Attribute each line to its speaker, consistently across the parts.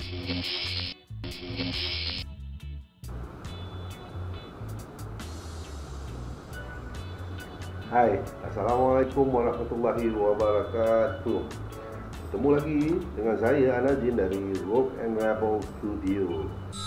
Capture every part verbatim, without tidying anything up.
Speaker 1: Hai, Assalamualaikum warahmatullahi wabarakatuh. Ketemu lagi dengan saya Anajin dari Rope and Rebel Studio.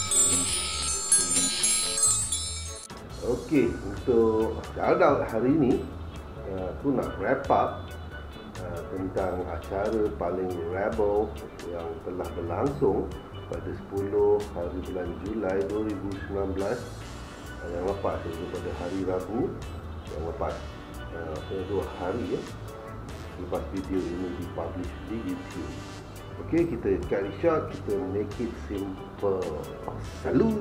Speaker 1: Okey, untuk shoutout hari ini aku nak wrap up uh, tentang acara paling rebel yang telah berlangsung pada sepuluh hari bulan Julai dua ribu sembilan belas uh, yang lepas, iaitu pada hari Rabu yang lepas, uh, dua hari ya, lepas video ini dipublish di YouTube. Okey, kita cut it short, kita make it simple. Salut.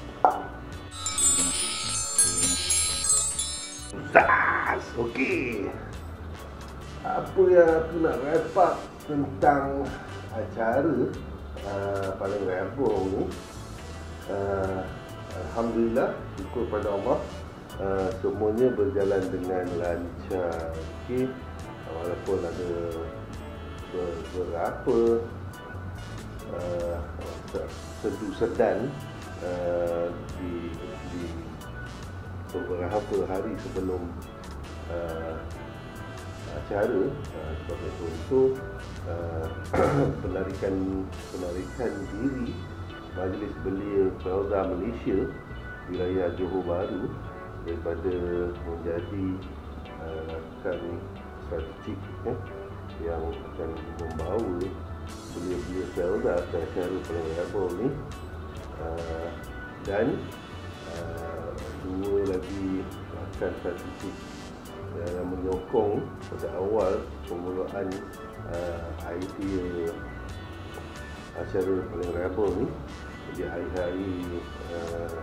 Speaker 1: Zas. Okey, apa yang aku nak wrap up tentang acara uh, paling rebel ni, uh, Alhamdulillah, syukur pada Allah, uh, semuanya berjalan dengan lancar. Okey, walaupun ada beberapa uh, sedu-sedan uh, di, di beberapa hari sebelum uh, acara, uh, sebagai contoh uh, penarikan penarikan diri Majlis Belia Felda Malaysia wilayah Johor Bahru daripada menjadi uh, rakan strategik ya, yang akan membawa belia-belia Felda ke acara paling rebel ni, uh, dan uh, dua lagi rakan strategik yang menyokong pada awal permulaan uh, idea acara paling rebel ni di hari-hari uh,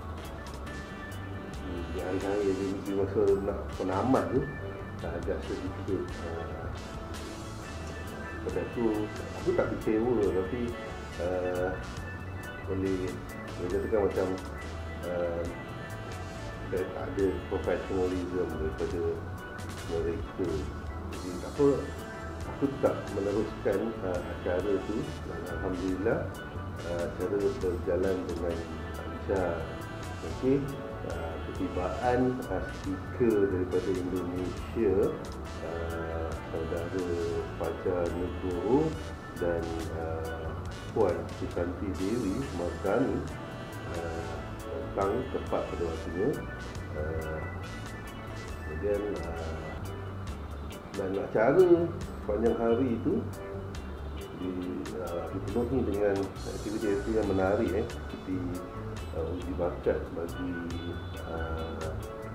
Speaker 1: di hari-hari di masa nak penamat tu, agak sedikit uh, pada tu aku tak kecewa, tapi uh, boleh boleh katakan macam uh, ada professionalism daripada mereka. Jadi apa, aku tak meneruskan uh, acara tu, dan Alhamdulillah uh, acara berjalan dengan lancar. Okey, uh, ketibaan uh, speaker daripada Indonesia, uh, saudara Fajar Negoro dan uh, Puan Susanti Dewi Mardani, uh, datang tepat pada waktunya. Uh, kemudian uh, dan acara sepanjang hari itu di, uh, dipenuhi dengan aktiviti-aktiviti yang menarik eh, seperti uh, uji bakat bagi uh,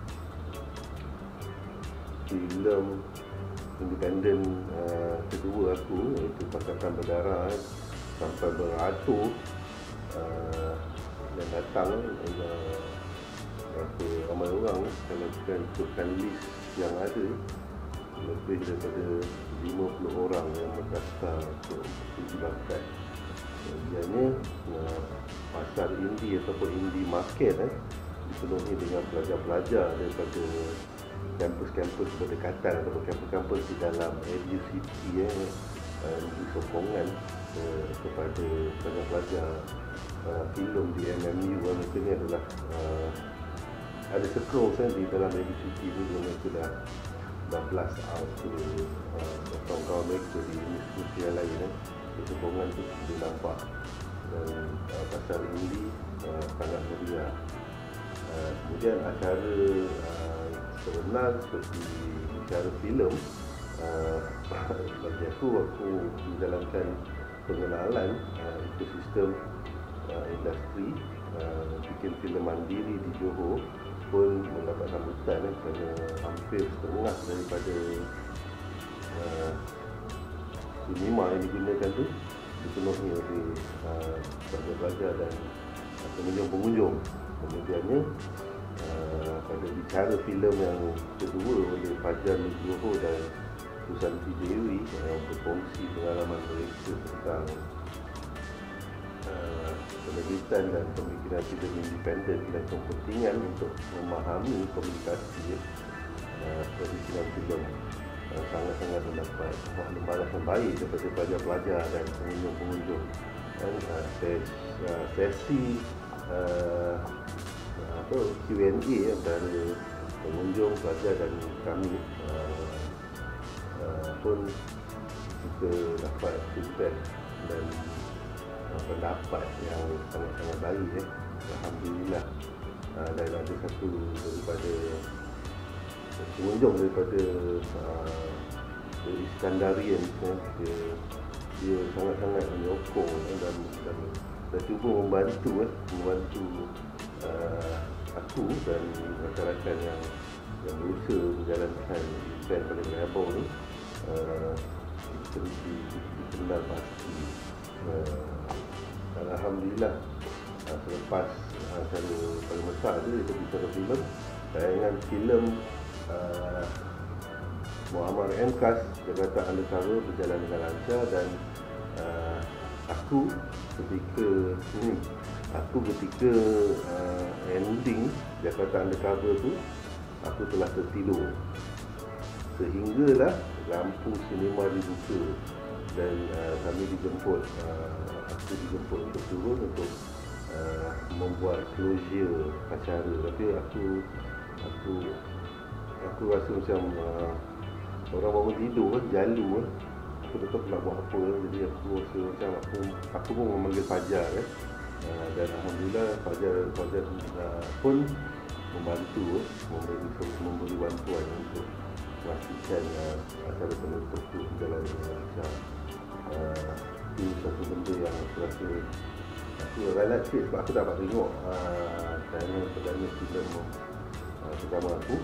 Speaker 1: filem independen uh, kedua aku, iaitu Pasukan Berdarah, eh, sampai beratur uh, yang datang, uh, berapa ramai orang. Kalau kita ikutkan list yang ada, lebih daripada lima puluh orang yang berdaftar untuk uji bakat. Kemudiannya uh, pasar indie ataupun indie market eh, dipenuhi dengan pelajar-pelajar daripada kampus-kampus berdekatan ataupun kampus-kampus di dalam Edu City eh, uh, memberi sokongan uh, kepada pelajar-pelajar uh, filem di M M U. Mereka ni adalah uh, ada circle eh, di dalam Edu City dulu. Mereka dah dah blast out ke uh, kawan-kawan mereka di universiti yang lain eh. Sokongan tu boleh nampak, dan uh, pasar indie uh, sangat meriah. Uh, kemudian acara uh, sebenar seperti acara filem, uh, bagi aku, aku menjalankan pengenalan uh, ekosistem uh, industri uh, bikin filem mandiri di Johor pun mendapat sambutan eh, kerana hampir setengah daripada uh, sinema yang digunakan tu dipenuhi oleh uh, pelajar-pelajar dan uh, pengunjung-pengunjung. Kemudiannya uh, pada bicara filem yang kedua oleh Fajar Negoro dan Susanti Dewi yang berkongsi pengalaman mereka tentang uh, penerbitan dan pemikiran filem independen dan kepentingan untuk memahami komunikasi uh, perizinan filem, uh, sangat-sangat mendapat maklumat yang baik daripada pelajar-pelajar dan pengunjung-pengunjung dan uh, ses, uh, sesi uh, apa Q and A antara pengunjung, pelajar dan kami uh, uh, pun kita dapat feedback dan uh, pendapat yang sangat-sangat baik eh. Alhamdulillah. Uh, dan ada satu daripada pengunjung daripada uh, dari Iskandarian eh, dia, dia sangat-sangat menyokong eh, dan, dan, dan cuba membantu eh, membantu uh, aku dan rakan-rakan yang yang berusaha menjalankan event pada Meraboh ni uh, dikenal pasti. uh, Alhamdulillah, uh, selepas acara uh, paling besar tu iaitu bicara filem, tayangan filem uh, Muhammad M-Kas Jakarta Undercover berjalan dengan lancar dan uh, aku ketika hmm, aku ketika uh, ending Jakarta Undercover tu aku telah tertidur sehinggalah lampu sinema dibuka dan uh, kami dijemput uh, aku dijemput untuk turun untuk uh, membuat closure acara. Tapi aku aku aku rasa macam uh, orang bangun tidur kan, jalu kan. Aku tak tahu nak buat apa kan. Jadi aku rasa macam aku aku pun memanggil Fajar kan. Uh, dan Alhamdulillah Fajar Fajar uh, pun membantu eh, memberi memberi bantuan untuk memastikan uh, acara penutup tu berjalan dengan lancar. Uh, itu satu benda yang aku rasa aku ralat sikit sebab aku tak dapat tengok uh, tayangan perdana filem uh, pertama aku.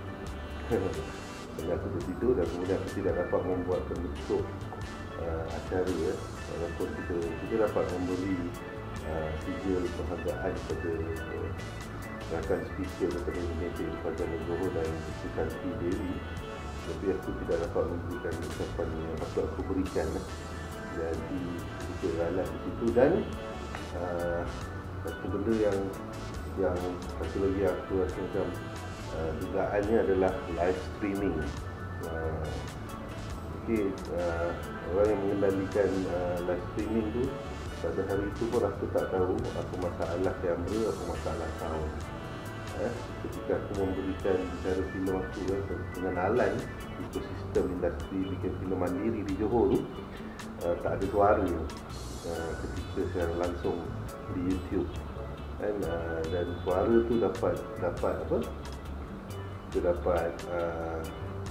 Speaker 1: Dan aku tertidur dan kemudian aku tidak dapat membuat penutup uh, acara eh. Walaupun kita kita dapat memberi uh, sijil penghargaan kepada uh, rakan speaker daripada Indonesia Fajar Nugroho dan Susanti Dewi, tapi aku tidak dapat memberikan ucapan yang patut aku berikan. Jadi kita ralat di situ dan uh, satu benda yang yang satu lagi aku rasa macam uh, dugaannya adalah live streaming. Uh, okay, uh, orang yang mengendalikan uh, live streaming tu pada hari itu pun aku tak tahu apa masalah kamera, apa masalah sound. Eh, ketika aku memberikan bicara filem aku eh, pengenalan ekosistem industri bikin filem mandiri di Johor tu, uh, tak ada suara uh, ketika secara langsung di YouTube. Dan, uh, dan suara tu dapat dapat apa? Kita dapat uh,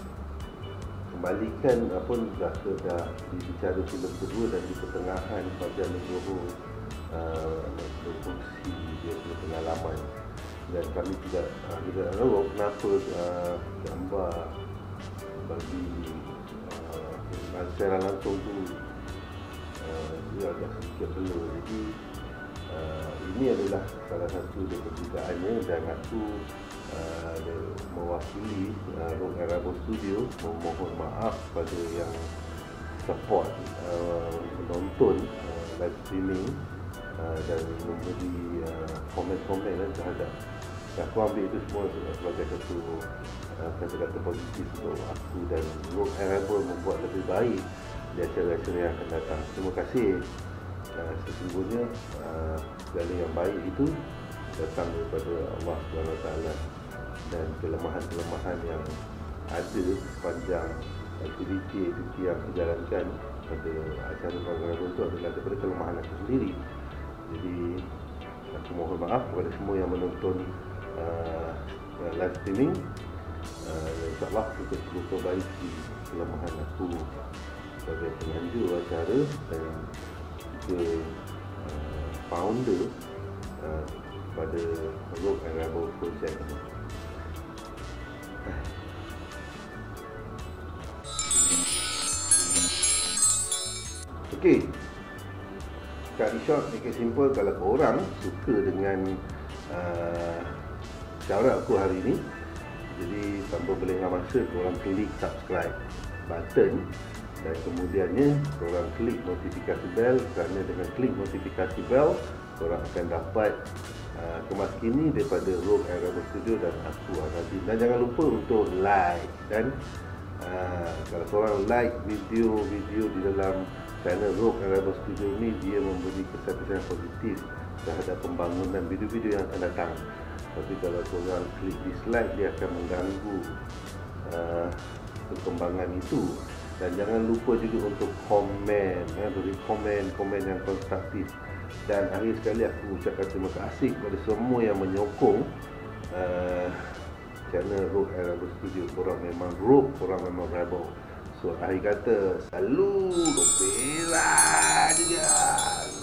Speaker 1: kembalikan apa dah dah dibicara filem kedua dan di pertengahan Fajar Nugroho uh, berfungsi dia punya pengalaman. Dan kami tidak uh, tidak tahu kenapa uh, gambar bagi uh, secara langsung tu uh, dia agak sedikit blur. Jadi uh, ini adalah salah satu daripada dugaannya dan aku uh, mewakili uh, Rock and Rabo Studio memohon maaf pada yang support uh, menonton uh, live streaming uh, dan memberi uh, komen-komen uh, terhadap. Aku ambil itu semua sebagai satu uh, kata-kata positif untuk aku dan Rock and Rabo membuat lebih baik di acara-acara yang akan datang. Terima kasih. Uh, sesungguhnya uh, segala yang baik itu datang daripada Allah subhanahu wa taala dan kelemahan-kelemahan yang ada sepanjang aktiviti-aktiviti yang dijalankan pada acara Rock and Rabo itu adalah daripada kelemahan aku sendiri. Jadi aku mohon maaf kepada semua yang menonton Uh, live streaming. uh, InsyaAllah kita cuba perbaiki kelemahan aku sebagai penganjur acara dan juga uh, founder uh, pada Rock and Rabo Project ini. Okey, cut it short, make it simple. Kalau korang suka dengan uh, syarat aku hari ini, jadi tanpa berlengah masa korang klik subscribe button dan kemudiannya korang klik notifikasi bell, kerana dengan klik notifikasi bell korang akan dapat uh, kemas kini daripada Rock and Rabo Studio dan aku Azadin. Dan jangan lupa untuk like dan uh, kalau korang like video-video di dalam channel Rogue and Rebel Studio ni dia memberi kesan-kesan positif terhadap pembangunan video-video yang akan datang. Tapi kalau korang klik dislike, dia akan mengganggu uh, perkembangan itu. Dan jangan lupa juga untuk komen, ya, beri komen, komen yang konstruktif. Dan akhir sekali aku ucapkan terima kasih kepada semua yang menyokong uh, channel Rogue and Rebel Studio. Korang memang Rogue, korang memang Rebel. So akhir kata, salut, bela juga.